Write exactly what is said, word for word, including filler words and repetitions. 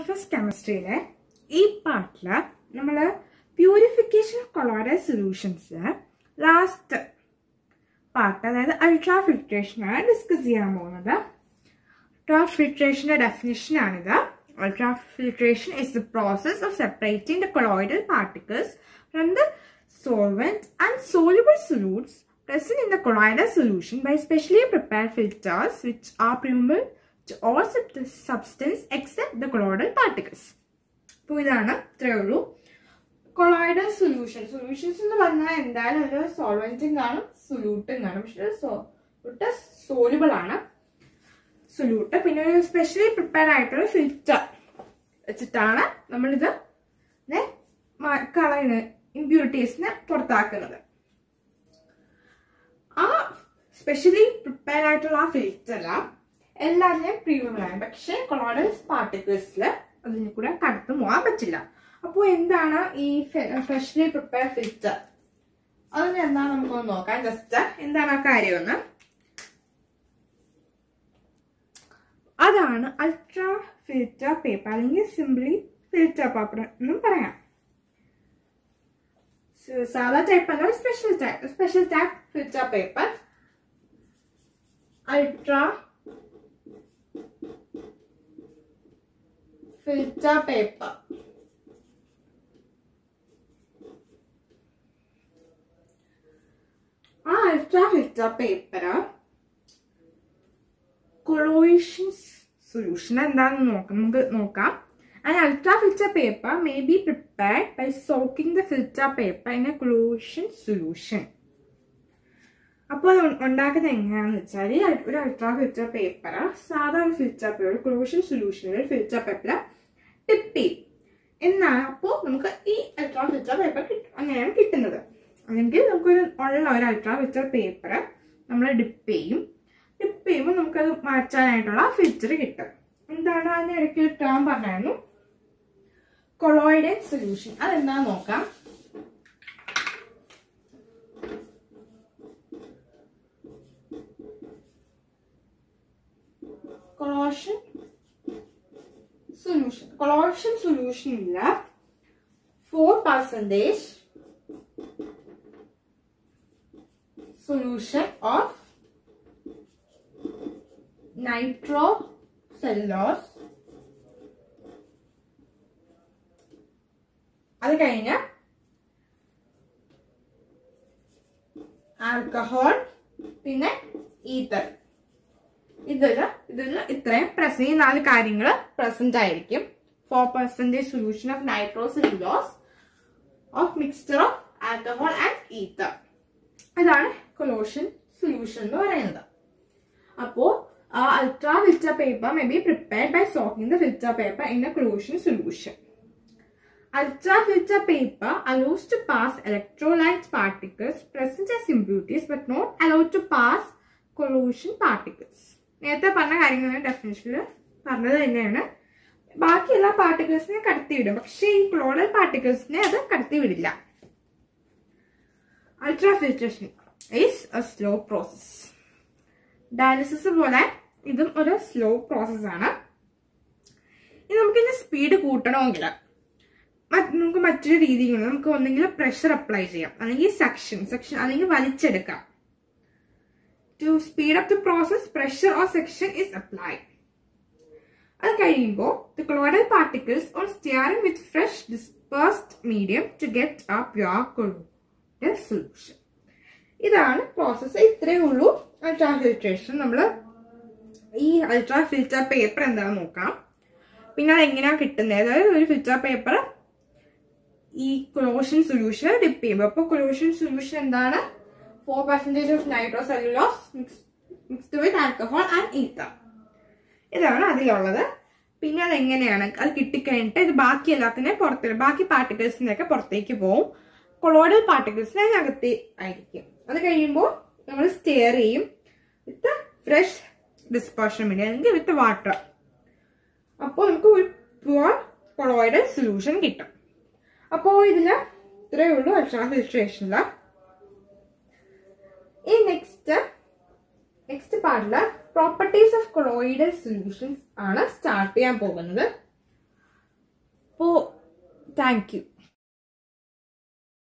surface chemistry le ee part la nammal purification of colloidal solutions last part adayathu ultrafiltration aanu discuss cheyan povunathu. Ultrafiltration definition aanida. Ultrafiltration is the process of separating the colloidal particles from the solvent and soluble solutes present in the colloidal solution by specially prepared filters which are permeable to all substance except the colloidal particles. So, this is colloidal solution. Solutions in the solvent and solute. Solute is soluble. Solute is specially prepared filter. We impurities. Specially prepared filter. എല്ലാവരും premium ആണ് പക്ഷേ colloidal പാർട്ടിക്കിൾസിൽ അതിന് കൂടെ കടന്നു പോകാൻ പറ്റില്ല. അപ്പോൾ എന്താണ് ഈ ഫ്രഷ്ലി പ്രിപ്പയർ ഫിൽറ്റർ? അതിന് എന്താണ് നമുക്കൊന്ന് നോക്കാം. ജസ്റ്റ് എന്താണ് ആ കാര്യമെന്ന്. അതാണ് അൾട്രാ ഫിൽറ്റർ പേപ്പർ അല്ലെങ്കിൽ സിംപ്ലി ഫിൽറ്റർ പേപ്പർ എന്നും പറയാം. സാധാ ടൈപ്പ് അല്ല, special type special type filter paper ultra filter paper. Ah, ultra filter paper colloidal solution എന്താണ് നമുക്ക് നോക്കാം. An ultra filter paper may be prepared by soaking the filter paper in a colloidal solution. അപ്പോൾ ഉണ്ടാക്കുന്നത് എങ്ങനെയാണെന്ന് വെച്ചാൽ ഒരു ultra filter paper സാധാരണ filter paper collodion സൊല്യൂഷനിൽ ഫിൽറ്റർ പേപ്പർ ടിപ്പ് ചെയ്യും എന്നാണ്. അപ്പോൾ നമുക്ക് ഈ അൾട്രാ ഫിൽറ്റർ പേപ്പർ കിട്ടും. അങ്ങനെയാണ് കിട്ടുന്നത്. അല്ലെങ്കിൽ നമുക്കൊരു ഉള്ള ഒരു അൾട്രാ ഫിൽറ്റർ പേപ്പർ നമ്മൾ ഡിപ്പ് ചെയ്യും. ഡിപ്പ് ചെയ്യുമ്പോൾ നമുക്കത് മാറ്റാനായിട്ടുള്ള ഫിൽറ്റർ കിട്ടും. എന്താണ് അതിന് ഇടയ്ക്ക് ഒരു ടേം പറഞ്ഞായിരുന്നു, കൊളോയിഡൽ സൊല്യൂഷൻ. അതെന്താണെന്ന് നോക്കാം. Colloidal solution. Colloidal solution is four percentage solution of nitrocellulose. അത് കഴിഞ്ഞ ആൽക്കഹോൾ പിന്നെ ഈതർ. ഇതില് ഇതില് ഇത്രയും പ്രസന്റ് ഈ നാല് കാര്യങ്ങൾ പ്രസന്റ് ആയിരിക്കും. Four percentage solution of nitrocellulose of mixture of alcohol and ether. ഇതാണ് കൊളോഷ്യൻ സൊല്യൂഷൻ എന്ന് പറയുന്നത്. അപ്പോ ultra filter paper may be prepared by soaking the filter paper in a collodion solution. Ultra filter paper allows to pass electrolyte particles present as impurities but not allowed to pass colloidal particles. നേരത്തെ പറഞ്ഞ കാര്യങ്ങളുടെ ഡെഫിനിഷനിൽ പറഞ്ഞത് തന്നെയാണ്. ബാക്കി എല്ലാ പാർട്ടിക്കിൾസിനെ കടത്തി വിടും, പക്ഷേ ഈ കൊളോയിഡൽ പാർട്ടിക്കിൾസിനെ അത് കടത്തി വിടില്ല. Ultra filtration is a slow process. Dialysis പോലെ ഇതും ഒരു സ്ലോ പ്രോസസ് ആണ്. ഇനി നമുക്ക് ഇതിന്റെ സ്പീഡ് കൂട്ടണമെങ്കിൽ നമുക്ക് മറ്റൊരു രീതിയുണ്ട്. നമുക്ക് ഒന്നെങ്കിൽ പ്രഷർ അപ്ലൈ ചെയ്യാം, അല്ലെങ്കിൽ സെക്ഷൻ സെക്ഷൻ അല്ലെങ്കിൽ വലിച്ചെടുക്കാം. To speed up the process, pressure or suction is applied. At കഴിയുമ്പോൾ the colloidal particles are stirring with fresh dispersed medium to get a pure colloidal solution. ഇതാണ് പ്രോസസ്സ്. ഇത്രയേ ഉള്ളൂ ultra filtration. നമ്മൾ ഈ ultra filter paper എന്താണെന്ന് നോക്കാം. പിന്നെ അത് എങ്ങനെയാണ് കിട്ടുന്നത്. അതായത് ഒരു ഫിൽറ്റർ പേപ്പർ ഈ കൊളോഷ്യൻ സൊല്യൂഷൻ ഡിപ്പ് ചെയ്യുമ്പോൾ, അപ്പോൾ കൊളോഷ്യൻ സൊല്യൂഷൻ എന്താണ്? four percent of nitrocellulose mixed, mixed with alcohol and ether. ഇതാണ് അതിലുള്ളത്. പിന്നെ അത് എങ്ങനെയാണ് അത് കിട്ടിക്കഴിഞ്ഞിട്ട് ഇത് ബാക്കി എല്ലാത്തിനെ പുറത്ത് ബാക്കി പാർട്ടിക്കിൾസിനൊക്കെ പുറത്തേക്ക് പോകും. കൊളോയിഡൽ പാർട്ടിക്കിൾസിനെ അകത്ത് ആയിരിക്കും. അത് കഴിയുമ്പോൾ നമ്മൾ സ്റ്റെയർ ചെയ്യും വിത്ത് ഫ്രഷ് ഡിസ്പേർഷൻ മീഡിയം അല്ലെങ്കിൽ വിത്ത് വാട്ടർ. അപ്പോൾ നമുക്ക് ഒരു പ്യുവർ കൊളോയിഡൽ സൊല്യൂഷൻ കിട്ടും. അപ്പോൾ ഇതില് ഇത്രയേ ഉള്ളൂ അൾട്രാ ഫിൽട്രേഷനില്. In next next part properties of colloidal solutions ആണ് സ്റ്റാർട്ട് ചെയ്യാൻ പോകുന്നത്. അപ്പോൾ താങ്ക് യു.